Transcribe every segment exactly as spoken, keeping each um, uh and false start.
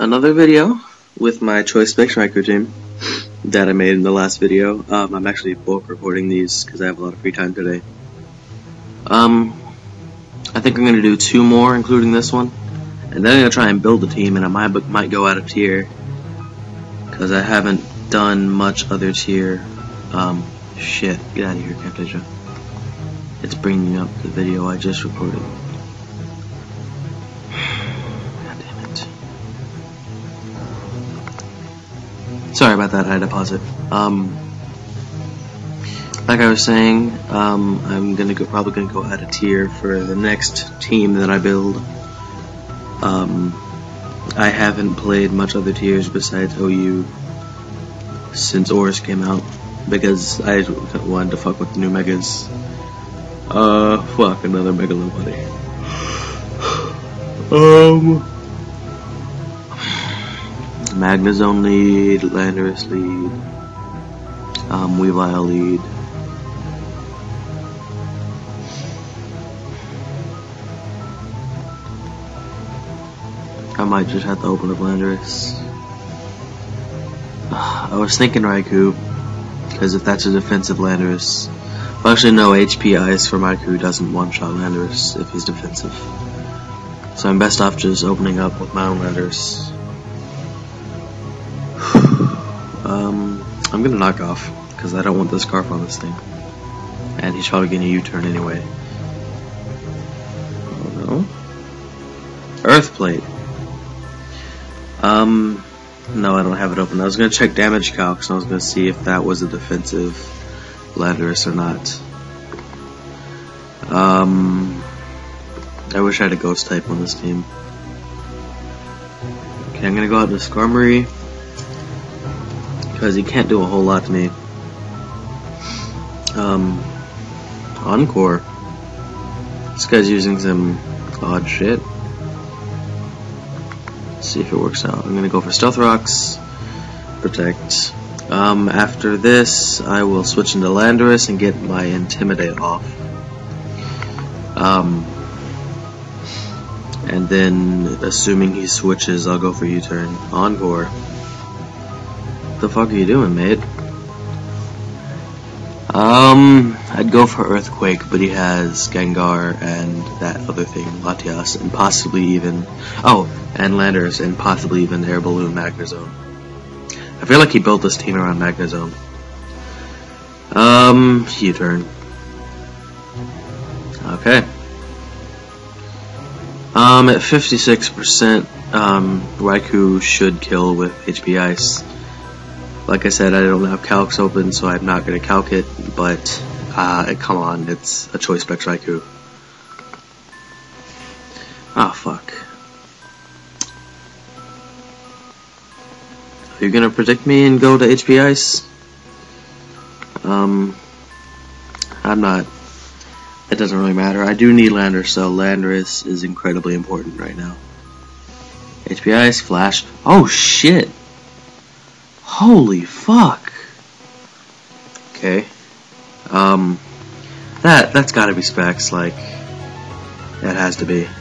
another video with my Choice Specs Raikou team that I made in the last video. Um, I'm actually bulk recording these because I have a lot of free time today. Um, I think I'm going to do two more, including this one, and then I'm going to try and build a team, and I might, might go out of tier because I haven't done much other tier. Um, shit, get out of here, Camtasia. It's bringing up the video I just recorded. Sorry about that, I had to pause it. Um, like I was saying, um, I'm gonna go, probably gonna go out of tier for the next team that I build. Um, I haven't played much other tiers besides O U since Oris came out because I wanted to fuck with the new megas. Uh, fuck, another Megalopony. Um. Magnezone lead, Landorus lead, um, Weavile lead. I might just have to open up Landorus. Uh, I was thinking Raikou, because if that's a defensive Landorus, well, actually no, H P Ice for Raikou doesn't one-shot Landorus if he's defensive. So I'm best off just opening up with my own Landorus. Um, I'm gonna knock off, because I don't want the Scarf on this thing. And he's probably gonna U-turn anyway. Oh no. Earth Plate. Um, no, I don't have it open. I was gonna check damage calcs, and I was gonna see if that was a defensive Landorus or not. Um, I wish I had a Ghost type on this team. Okay, I'm gonna go out to Skarmory, because he can't do a whole lot to me. Um, Encore. This guy's using some odd shit. Let's see if it works out. I'm gonna go for Stealth Rocks, Protect. Um, after this, I will switch into Landorus and get my Intimidate off. Um, and then, assuming he switches, I'll go for U-turn. Encore. What the fuck are you doing, mate? Um, I'd go for Earthquake, but he has Gengar and that other thing, Latias, and possibly even, oh, and Landorus, and possibly even Air Balloon Magnezone. I feel like he built this team around Magnezone. Um, U-turn. Okay. Um, at fifty-six percent, um, Raikou should kill with H P Ice. Like I said, I don't have calcs open, so I'm not going to calc it, but, uh, come on, it's a Choice Specs Raikou. Ah, oh, fuck. Are you going to predict me and go to H P Ice? Um, I'm not. It doesn't really matter. I do need Landorus, so Landorus is incredibly important right now. H P Ice, Flash. Oh, shit! Holy fuck! Okay. Um, that, that's gotta be specs, like, that has to be.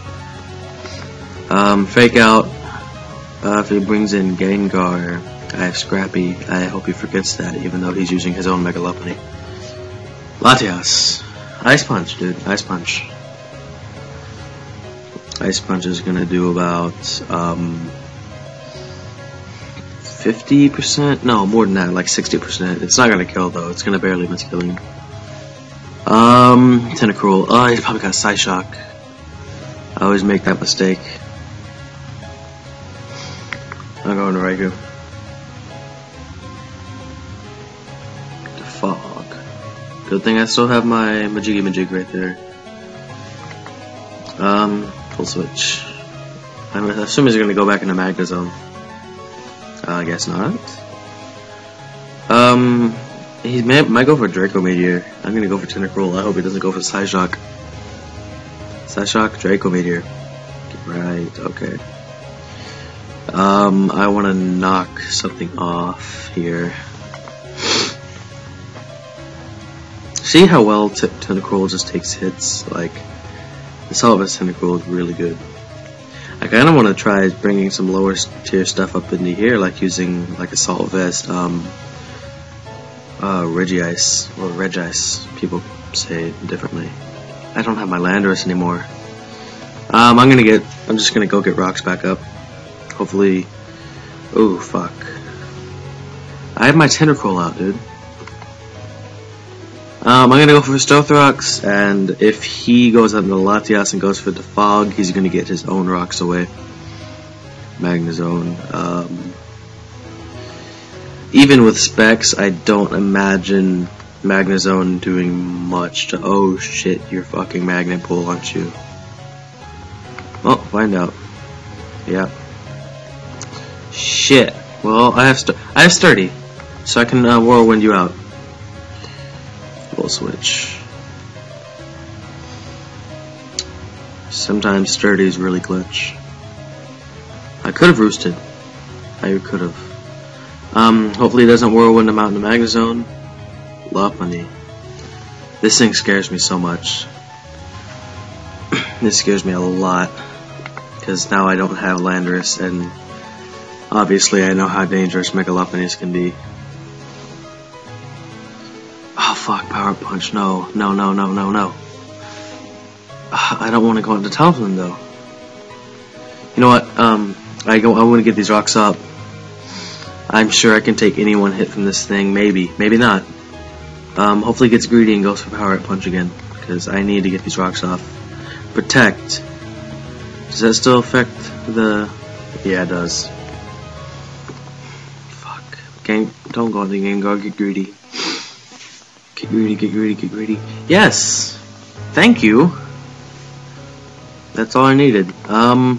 Um, Fake Out, uh, if he brings in Gengar, I have Scrappy, I hope he forgets that, even though he's using his own Megalopony. Latias. Ice Punch, dude, Ice Punch. Ice Punch is gonna do about, um, fifty percent? No, more than that, like sixty percent. It's not gonna kill though, it's gonna barely miss killing. Um, Tentacruel. Oh, he's probably got Psyshock. I always make that mistake. I'm going to Raikou. The fog. Good thing I still have my Majiggy Majig right there. Um, full switch. I'm assuming he's gonna go back into Magnezone. Uh, I guess not. Um, he may, might go for Draco Meteor. I'm gonna go for Tentacruel. I hope he doesn't go for Psyshock. Psyshock, Draco Meteor. Right, okay. Um, I want to knock something off here. See how well T Tentacruel just takes hits? Like, this all of his Tentacruel is really good. I kind of want to try bringing some lower tier stuff up into here, like using like Assault Vest, um, uh, Regice, or Regice, people say it differently. I don't have my Landorus anymore. Um, I'm gonna get, I'm just gonna go get rocks back up. Hopefully, oh fuck. I have my Tentacruel out, dude. Um, I'm gonna go for Stealth Rocks, and if he goes up into Latias and goes for the Fog, he's gonna get his own rocks away. Magnezone. Um, even with Specs, I don't imagine Magnezone doing much to. Oh shit, you're fucking Magnet Pull, aren't you? Oh, find out. Yeah. Shit. Well, I have st I have Sturdy, so I can uh, Whirlwind you out. Full switch. Sometimes Sturdy's really glitch. I could have roosted. I could have. Um, hopefully it doesn't Whirlwind him out in the Magnezone. Lopunny. This thing scares me so much. This scares me a lot. Because now I don't have Landorus, and obviously I know how dangerous Mega Lopunnies can be. Oh fuck, Power Punch, no, no, no, no, no, no. I don't want to go into Talonflame though. You know what, um, I go. I want to get these rocks up. I'm sure I can take any one hit from this thing, maybe, maybe not. Um, hopefully it gets greedy and goes for Power Punch again, because I need to get these rocks off. Protect. Does that still affect the... Yeah, it does. Fuck. Game, don't go on the Gengar, get greedy. Get greedy, get greedy, get greedy. Yes! Thank you! That's all I needed. Um...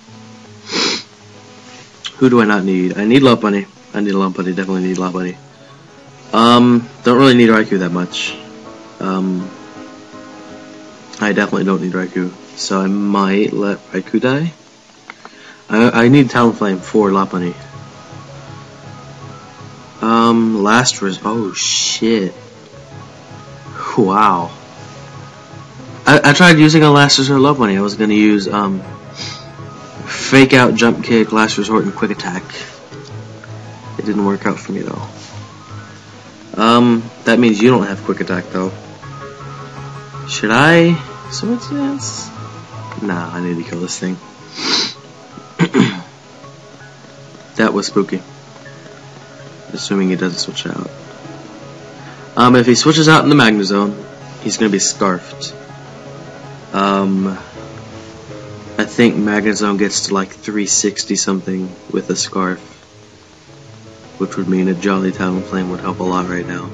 Who do I not need? I need Lopunny. I need Lopunny, definitely need Lopunny. Um, don't really need Raikou that much. Um... I definitely don't need Raikou. So I might let Raikou die. I, I need Talonflame for Lopunny. Um, last res- oh shit. Wow. I, I tried using a last resort Lopunny. I was gonna use, um, Fake Out, Jump Kick, Last Resort, and Quick Attack. It didn't work out for me though. Um, that means you don't have Quick Attack though. Should I switch this? Nah, I need to kill this thing. That was spooky. Assuming he doesn't switch out. Um, if he switches out in the Magnezone, he's gonna be scarfed. Um, I think Magnezone gets to like three sixty something with a scarf, which would mean a Jolly Talonflame would help a lot right now.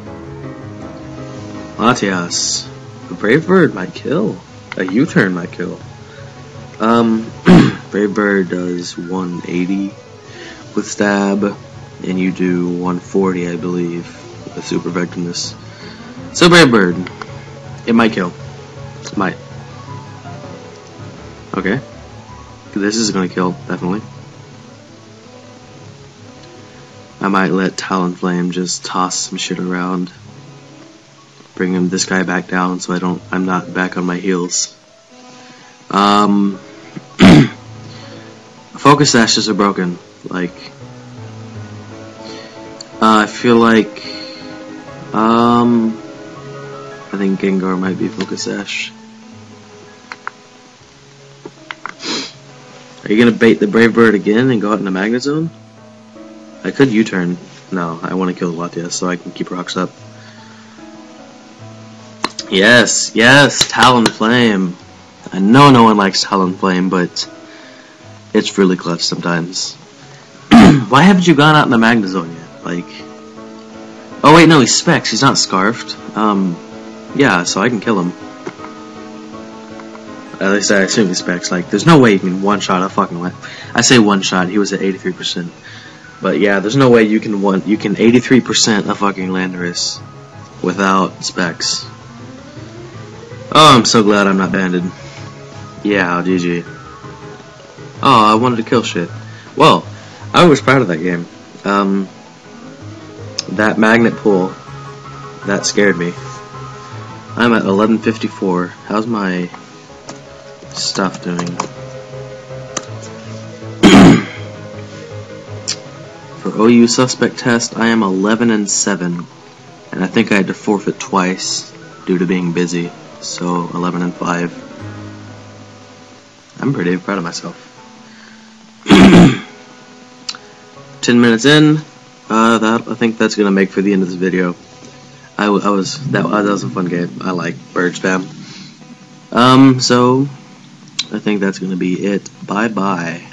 Latias. A Brave Bird might kill. A U-turn might kill. Um, Brave Bird does one eighty with stab, and you do one forty, I believe, with super effectiveness. So Brave Bird, it might kill. It might. Okay. This is gonna kill, definitely. I might let Talonflame just toss some shit around. Bring him this guy back down so I don't I'm not back on my heels. Um Focus Sashes are broken. Like uh, I feel like um I think Gengar might be Focus Sash. Are you gonna bait the Brave Bird again and go out in the Magnezone? I could U-turn. No, I want to kill Latias so I can keep rocks up. Yes, yes, Talonflame. I know no one likes Talonflame, but it's really clutch sometimes. Why haven't you gone out in the Magnezone yet? Like, oh wait, no, he's Specs. He's not Scarfed. Um, yeah, so I can kill him. At least I assume he's Specs. Like, there's no way you can one-shot a fucking one. I say one-shot. He was at eighty-three percent. But yeah, there's no way you can one. You can eighty-three percent a fucking Landorus without Specs. Oh, I'm so glad I'm not banded. Yeah, G G. Oh, I wanted to kill shit. Well, I was proud of that game. Um, that magnet pull, that scared me. I'm at eleven fifty-four. How's my stuff doing? For O U suspect test, I am eleven and seven, and I think I had to forfeit twice due to being busy, so eleven and five. I'm pretty proud of myself. Ten minutes in, uh, that I think that's gonna make for the end of this video. I, I was that, that was a fun game. I like bird spam. Um, so I think that's gonna be it. Bye bye.